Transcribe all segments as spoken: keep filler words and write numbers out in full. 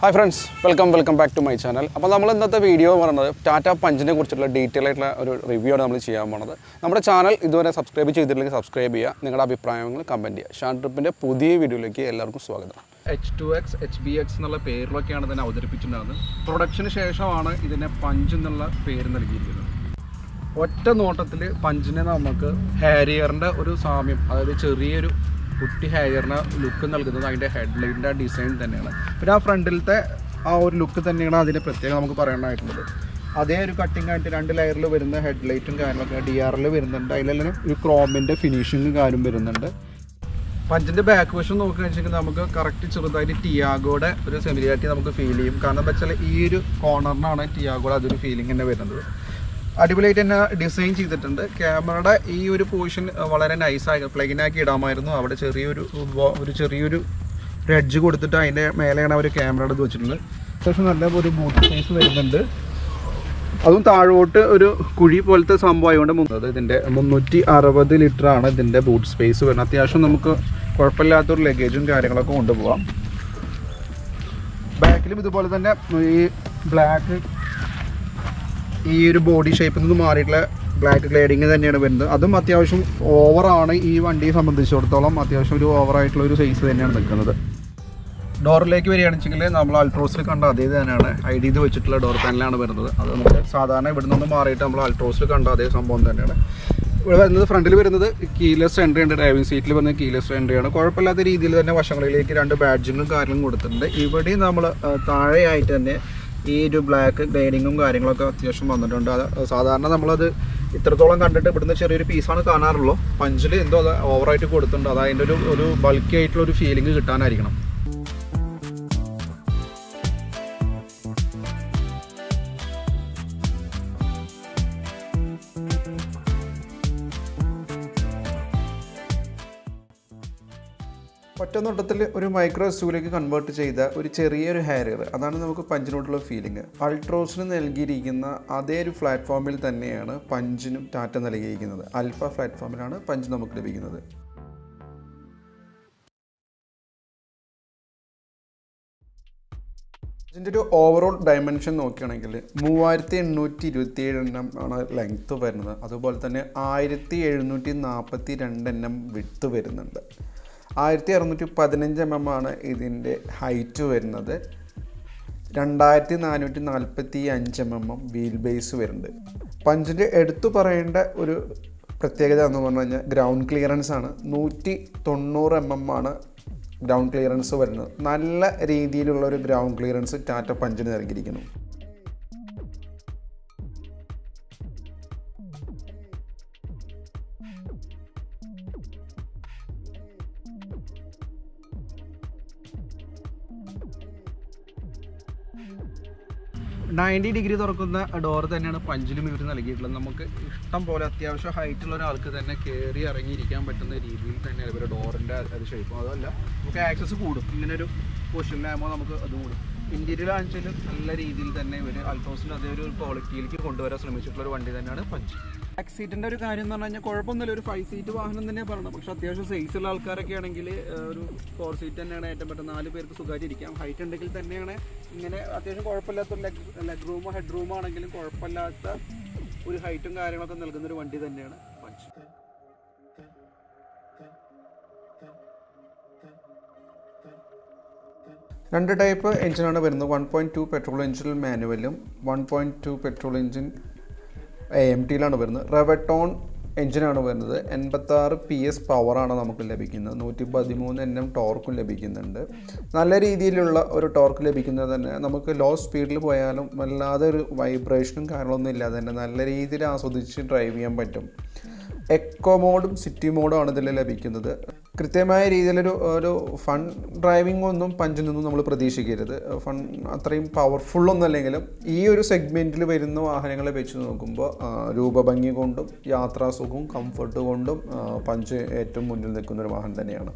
Hi friends, welcome welcome back to my channel. അപ്പോൾ നമ്മൾ ഇന്നത്തെ വീഡിയോ പറയുന്നത് ടാറ്റ പഞ്ചിനെ കുറിച്ചുള്ള ഡീറ്റെയിൽ ആയിട്ടുള്ള ഒരു റിവ്യൂ ആണ് നമ്മൾ ചെയ്യാൻ പോകുന്നത്. നമ്മുടെ ചാനൽ ഇതുവരെ സബ്സ്ക്രൈബ് ചെയ്തിട്ടില്ലെങ്കിൽ സബ്സ്ക്രൈബ് ചെയ്യുക. നിങ്ങളുടെ അഭിപ്രായങ്ങൾ കമന്റ് ചെയ്യുക. ഷാൻ ട്രിപ്പിന്റെ പുതിയ വീഡിയോയിലേക്ക് എല്ലാവർക്കും സ്വാഗതം. H two X, H B X എന്നുള്ള പേരിലൊക്കെയാണ് ഇതിനെ അവതരിപ്പിച്ചിട്ടുള്ളത്. പ്രൊഡക്ഷന് ശേഷമാണ് ഇതിനെ പഞ്ച് എന്നുള്ള പേര് നൽകിയിരിക്കുന്നത്. ഒറ്റ നോട്ടത്തിൽ പഞ്ചിനെ നമുക്ക് ഹാരിയറിന്റെ ഒരു സാമ്യം, അതായത് ചെറിയൊരു കുട്ടി ഹാരിയറിന് ലുക്ക് നൽകുന്നത് അതിൻ്റെ ഹെഡ്ലൈറ്റിൻ്റെ ഡിസൈൻ തന്നെയാണ്. പിന്നെ ആ ഫ്രണ്ടിലത്തെ ആ ഒരു ലുക്ക് തന്നെയാണ് അതിന് പ്രത്യേകം നമുക്ക് പറയാനായിട്ടുള്ളത്. അതേ ഒരു കട്ടിങ് ആയിട്ട് രണ്ട് ലെയറിൽ വരുന്ന ഹെഡ്ലൈറ്റും കാര്യങ്ങളൊക്കെ ഡി ആറിൽ വരുന്നുണ്ട്. അതിലെല്ലാം ഒരു ക്രോമിൻ്റെ ഫിനിഷിങ് കാര്യം വരുന്നുണ്ട്. പഞ്ചിൻ്റെ ബാക്ക് വശം നോക്കുകയാണെന്ന് നമുക്ക് കറക്റ്റ് ചെറുതായിട്ട് ടിയാഗോയുടെ ഒരു സെമിലിയാരിറ്റി നമുക്ക് ഫീൽ ചെയ്യും. കാരണം എന്താ വെച്ചാൽ ഈ ഒരു കോർണറിനാണ് ടിയാഗോയുടെ അതൊരു ഫീലിംഗ് തന്നെ വരുന്നത്. അടിപൊളിയായിട്ട് തന്നെ ഡിസൈൻ ചെയ്തിട്ടുണ്ട്. ക്യാമറയുടെ ഈ ഒരു പൊസിഷൻ വളരെ നൈസായി പ്ലെയിനാക്കി ഇടാമായിരുന്നു. അവിടെ ചെറിയൊരു ഒരു ചെറിയൊരു എഡ്ജ് കൊടുത്തിട്ട് അതിൻ്റെ മേലെയാണ് അവർ ക്യാമറയുടെ ഇത് വെച്ചിട്ടുള്ളത്. അത്യാവശ്യം നല്ല ഒരു ബൂട്ട് സ്പേസ് വരുന്നുണ്ട്. അതും താഴോട്ട് ഒരു കുഴി പോലത്തെ സംഭവമായതുകൊണ്ട് മുന്നത് ഇതിൻ്റെ മുന്നൂറ്റി അറുപത് ലിറ്ററാണ് ഇതിൻ്റെ ബൂട്ട് സ്പേസ് വരുന്നത്. അത്യാവശ്യം നമുക്ക് കുഴപ്പമില്ലാത്തൊരു ലഗേജും കാര്യങ്ങളൊക്കെ കൊണ്ടുപോകാം. ബാക്കിലും ഇതുപോലെ തന്നെ ഈ ബ്ലാക്ക് ഈ ഒരു ബോഡി ഷേപ്പിൽ നിന്ന് മാറിയിട്ടുള്ള ബ്ലാക്ക് ഗ്ലേഡിങ് തന്നെയാണ് വരുന്നത്. അതും അത്യാവശ്യം ഓവറാണ് ഈ വണ്ടിയെ സംബന്ധിച്ചിടത്തോളം. അത്യാവശ്യം ഒരു ഓവറായിട്ടുള്ള ഒരു സൈസ് തന്നെയാണ് നിൽക്കുന്നത്. ഡോറിലേക്ക് വരികയാണെന്ന് വെച്ചെങ്കിൽ നമ്മൾ അൾട്രോസിൽ കണ്ട അതേ തന്നെയാണ് ഐ ഡി ഇത് വെച്ചിട്ടുള്ള ഡോർ പാനലാണ് വരുന്നത്. അത് നമുക്ക് സാധാരണ ഇവിടെ നിന്ന് മാറിയിട്ട് നമ്മൾ അൾട്രോസിൽ കണ്ട അതേ സംഭവം തന്നെയാണ് ഇവിടെ വരുന്നത്. ഫ്രണ്ടിൽ വരുന്നത് കീലെസ് എൻട്രി ഉണ്ട്. ഡ്രൈവിംഗ് സീറ്റിൽ വരുന്ന കീലെസ് എൻട്രിയാണ്. കുഴപ്പമില്ലാത്ത രീതിയിൽ തന്നെ വശങ്ങളിലേക്ക് രണ്ട് ബാഡ്ജിങ്ങും കാര്യങ്ങളും കൊടുത്തിട്ടുണ്ട്. ഇവിടെയും നമ്മൾ താഴെയായിട്ട് തന്നെ ഈ ഒരു ബ്ലാക്ക് ഗ്ലേഡിങ്ങും കാര്യങ്ങളൊക്കെ അത്യാവശ്യം വന്നിട്ടുണ്ട്. അത് സാധാരണ നമ്മളത് ഇത്രത്തോളം കണ്ടിട്ട് ഇവിടുന്ന് ചെറിയൊരു പീസാണ് കാണാറുള്ളൂ. പഞ്ചിൽ എന്തോ അത് ഓവറായിട്ട് കൊടുത്തിട്ടുണ്ട്. അത് അതിൻ്റെ ഒരു ഒരു ബൾക്കി ആയിട്ടുള്ള ഒരു ഫീലിംഗ് കിട്ടാനായിരിക്കണം. ഒറ്റ നോട്ടത്തിൽ ഒരു മൈക്രോ എസ് യുവിലേക്ക് കൺവേർട്ട് ചെയ്ത ഒരു ചെറിയൊരു ഹാരിയർ, അതാണ് നമുക്ക് പഞ്ചിനോടുള്ള ഫീലിംഗ്. അൾട്രോസിന് നൽകിയിരിക്കുന്ന അതേ ഒരു പ്ലാറ്റ്ഫോമിൽ തന്നെയാണ് പഞ്ചിനും ടാറ്റ നൽകിയിരിക്കുന്നത്. ആൽഫ പ്ലാറ്റ്ഫോമിലാണ് പഞ്ച് നമുക്ക് ലഭിക്കുന്നത്. ഇതിൻ്റെ ഒരു ഓവറോൾ ഡയമെൻഷൻ നോക്കുകയാണെങ്കിൽ മൂവായിരത്തി എണ്ണൂറ്റി ഇരുപത്തി ഏഴ് എണ്ണം ആണ് ലെങ്ത്ത് വരുന്നത്. അതുപോലെ തന്നെ ആയിരത്തി എഴുന്നൂറ്റി നാൽപ്പത്തി രണ്ട് എണ്ണം വിഡ്ത്ത് വരുന്നുണ്ട്. ആയിരത്തി അറുന്നൂറ്റി പതിനഞ്ച് എം എം ആണ് ഇതിൻ്റെ ഹൈറ്റ് വരുന്നത്. രണ്ടായിരത്തി നാനൂറ്റി നാൽപ്പത്തി അഞ്ച് എം എം വീൽ ബേസ് വരുന്നുണ്ട്. പഞ്ചിൻ്റെ എടുത്തു പറയേണ്ട ഒരു പ്രത്യേകത എന്ന് പറഞ്ഞു കഴിഞ്ഞാൽ ഗ്രൗണ്ട് ക്ലിയറൻസ് ആണ്. നൂറ്റി തൊണ്ണൂറ് എം എം ആണ് ഗ്രൗണ്ട് ക്ലിയറൻസ് വരുന്നത്. നല്ല രീതിയിലുള്ള ഒരു ഗ്രൗണ്ട് ക്ലിയറൻസ് ടാറ്റ പഞ്ചിന് നൽകിയിരിക്കുന്നു. നയൻറ്റി ഡിഗ്രി തുറക്കുന്ന ഡോർ തന്നെയാണ് പഞ്ചിലും ഇവർ നൽകിയിട്ടുള്ളത്. നമുക്ക് ഇഷ്ടം പോലെ അത്യാവശ്യം ഹൈറ്റുള്ള ഒരാൾക്ക് തന്നെ കയറി ഇറങ്ങിയിരിക്കാൻ പറ്റുന്ന രീതിയിൽ തന്നെയാണ് ഇവരുടെ ഡോറിൻ്റെ അത് ഷേപ്പ്. അതല്ല നമുക്ക് ആക്സസ് കൂടും. ഇങ്ങനൊരു പൊസിഷനിലാകുമ്പോൾ നമുക്ക് അത് കൂടും. ഇൻറ്റീരിയർ ആണെങ്കിലും നല്ല രീതിയിൽ തന്നെ ഇവർ അൾട്രോസിൻ്റെ അതേ ഒരു ക്വാളിറ്റിയിലേക്ക് കൊണ്ടുവരാൻ ശ്രമിച്ചിട്ടുള്ള ഒരു വണ്ടി തന്നെയാണ് പഞ്ച്. ബാക്ക് സീറ്റിൻ്റെ ഒരു കാര്യം എന്ന് പറഞ്ഞു കഴിഞ്ഞാൽ കുഴപ്പമൊന്നുമില്ല, ഒരു ഫൈവ് സീറ്റ് വാഹനം തന്നെ പറയണം. പക്ഷെ അത്യാവശ്യം സൈസുള്ള ആൾക്കാരൊക്കെ ആണെങ്കിൽ ഒരു ഫോർ സീറ്റ് തന്നെയാണ് ഏറ്റവും പറ്റും. നാല് പേർക്ക് സുഖമായിട്ട് ഇരിക്കാം. ഹൈറ്റ് ഉണ്ടെങ്കിൽ തന്നെയാണ് ഇങ്ങനെ അത്യാവശ്യം കുഴപ്പമില്ലാത്ത ലെഗ് ലെഗ് റൂമോ ഹെഡ് റൂമോ ആണെങ്കിലും കുഴപ്പമില്ലാത്ത ഒരു ഹൈറ്റും കാര്യങ്ങളൊക്കെ നൽകുന്ന ഒരു വണ്ടി തന്നെയാണ് പഞ്ച്. രണ്ട് ടൈപ്പ് എഞ്ചിനാണ് വരുന്നത്. One point two petrol engine മാനുവലും one point two petrol engine A M ടിയിലാണ് വരുന്നത്. റെവട്രോൺ എഞ്ചിനാണ് വരുന്നത്. എൺപത്താറ് പി എസ് പവറാണ് നമുക്ക് ലഭിക്കുന്നത്. നൂറ്റി പതിമൂന്ന് എൻ എം ടോർക്കും ലഭിക്കുന്നുണ്ട്. നല്ല രീതിയിലുള്ള ഒരു ടോർക്ക് ലഭിക്കുന്നത് തന്നെ നമുക്ക് ലോ സ്പീഡിൽ പോയാലും വല്ലാതെ ഒരു വൈബ്രേഷനും കാര്യങ്ങളൊന്നും ഇല്ലാതെ തന്നെ നല്ല രീതിയിൽ ആസ്വദിച്ച് ഡ്രൈവ് ചെയ്യാൻ പറ്റും. എക്കോ മോഡും സിറ്റി മോഡും ആണ് ഇതിൽ ലഭിക്കുന്നത്. കൃത്യമായ രീതിയിലൊരു ഒരു ഫൺ ഡ്രൈവിംഗ് ഒന്നും പഞ്ചിൽ നിന്നും നമ്മൾ പ്രതീക്ഷിക്കരുത്. ഫൺ അത്രയും പവർഫുള്ളൊന്നും അല്ലെങ്കിലും ഈ ഒരു സെഗ്മെൻറ്റിൽ വരുന്ന വാഹനങ്ങളെ വെച്ച് നോക്കുമ്പോൾ രൂപഭംഗി കൊണ്ടും യാത്രാസുഖവും കംഫർട്ട് കൊണ്ടും പഞ്ച് ഏറ്റവും മുന്നിൽ നിൽക്കുന്നൊരു വാഹനം തന്നെയാണ്.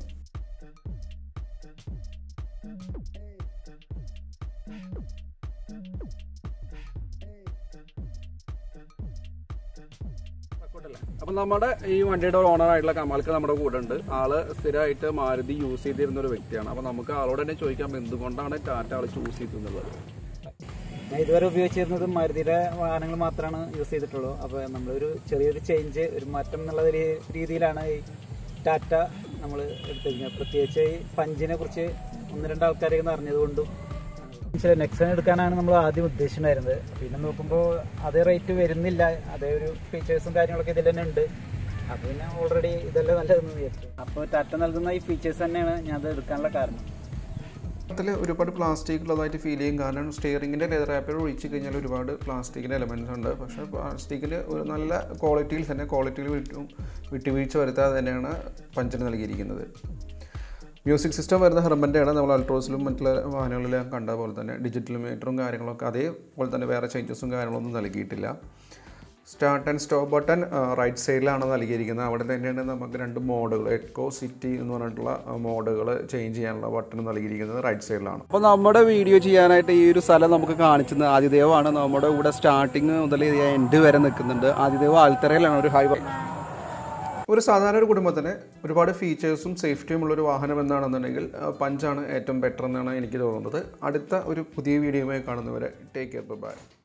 അപ്പം നമ്മുടെ ഈ വണ്ടിയുടെ ഓണർ ആയിട്ടുള്ള കമാൽക്ക് നമ്മുടെ കൂടെ ഉണ്ട്. ആള് സ്ഥിരമായിട്ട് മാരുതി യൂസ് ചെയ്തിരുന്ന ഒരു വ്യക്തിയാണ്. അപ്പം നമുക്ക് ആളോട് തന്നെ ചോദിക്കാം എന്തുകൊണ്ടാണ് ടാറ്റ ആൾ ചൂസ് ചെയ്തിട്ടുള്ളത്. ഞാൻ ഇതുവരെ ഉപയോഗിച്ചിരുന്നത് മാരുതിയുടെ വാഹനങ്ങൾ മാത്രമാണ് യൂസ് ചെയ്തിട്ടുള്ളൂ. അപ്പോൾ നമ്മളൊരു ചെറിയൊരു ചേഞ്ച്, ഒരു മാറ്റം എന്നുള്ള ഒരു രീതിയിലാണ് ഈ ടാറ്റ നമ്മൾ എടുത്തിരിക്കുന്നത്. പ്രത്യേകിച്ച് ഈ പഞ്ചിനെ കുറിച്ച് ഒന്ന് രണ്ട് ആൾക്കാരൊക്കെ അറിഞ്ഞതുകൊണ്ടും ചില നെക്സൺ എടുക്കാനാണ് നമ്മൾ ആദ്യം ഉദ്ദേശിച്ചിട്ടുണ്ടായിരുന്നത്. പിന്നെ നോക്കുമ്പോൾ അതേ റേറ്റ് വരുന്നില്ല, അതേ ഒരു ഫീച്ചേഴ്സും കാര്യങ്ങളൊക്കെ ഇതിൽ തന്നെ ഉണ്ട്. അപ്പോൾ പിന്നെ ഓൾറെഡി ഇതെല്ലാം നല്ലതെന്ന് വിചാരിച്ചു. അപ്പോൾ ടാറ്റ നൽകുന്ന ഈ ഫീച്ചേഴ്സ് തന്നെയാണ് ഞാൻ അത് എടുക്കാനുള്ള കാരണം. അതിൽ ഒരുപാട് പ്ലാസ്റ്റിക് ഉള്ളതായിട്ട് ഫീൽ ചെയ്യും. കാരണം സ്റ്റിയറിങ്ങിൻ്റെ ലെതർ ആപ്പിൽ ഒഴിച്ച് കഴിഞ്ഞാൽ ഒരുപാട് പ്ലാസ്റ്റിക്കിൻ്റെ എലമെൻറ്റ്സ് ഉണ്ട്. പക്ഷേ പ്ലാസ്റ്റിക്കിന് ഒരു നല്ല ക്വാളിറ്റിയിൽ തന്നെ ക്വാളിറ്റിയിൽ വിട്ടും വിട്ടുവീഴ്ച വരുത്താതെ തന്നെയാണ് പഞ്ചിന് നൽകിയിരിക്കുന്നത്. മ്യൂസിക് സിസ്റ്റം വരുന്ന ഹെർമൻ്റെയാണ്. നമ്മൾ അൾട്രോസിലും മറ്റുള്ള വാഹനങ്ങളിലും കണ്ട പോലെ തന്നെ ഡിജിറ്റൽ മീറ്ററും കാര്യങ്ങളൊക്കെ അതേപോലെ തന്നെ വേറെ ചേഞ്ചസും കാര്യങ്ങളൊന്നും നൽകിയിട്ടില്ല. Start and stop button right സൈഡിലാണ് നൽകിയിരിക്കുന്നത്. അവിടെ തന്നെയാണ് നമുക്ക് രണ്ട് മോഡുകൾ, എക്കോ സിറ്റി എന്ന് പറഞ്ഞിട്ടുള്ള മോഡുകൾ ചേഞ്ച് ചെയ്യാനുള്ള ബട്ടൺ നൽകിയിരിക്കുന്നത് റൈറ്റ് സൈഡിലാണ്. അപ്പോൾ നമ്മുടെ വീഡിയോ ചെയ്യാനായിട്ട് ഈ ഒരു സ്ഥലം നമുക്ക് കാണിച്ചത് ആദിദേവാണ്. നമ്മുടെ കൂടെ സ്റ്റാർട്ടിങ് മുതൽ എൻഡ് വരെ നിൽക്കുന്നുണ്ട്. ആദിദേവ് ആൽത്തറയിലാണ് ഒരു ഹൈവേ. ഒരു സാധാരണ ഒരു കുടുംബത്തിന് ഒരുപാട് ഫീച്ചേഴ്സും സേഫ്റ്റിയും ഉള്ളൊരു വാഹനം എന്താണെന്നുണ്ടെങ്കിൽ പഞ്ചാണ് ഏറ്റവും ബെറ്റർ എന്നാണ് എനിക്ക് തോന്നുന്നത്. അടുത്ത ഒരു പുതിയ വീഡിയോയുമായി കാണുന്നവരെ ടേക്ക് കെയർ, ബൈ.